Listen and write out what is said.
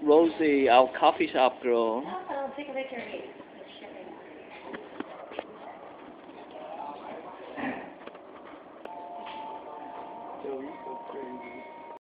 Rosie, our coffee shop girl. Oh, take a picture of me. Yo, you so crazy.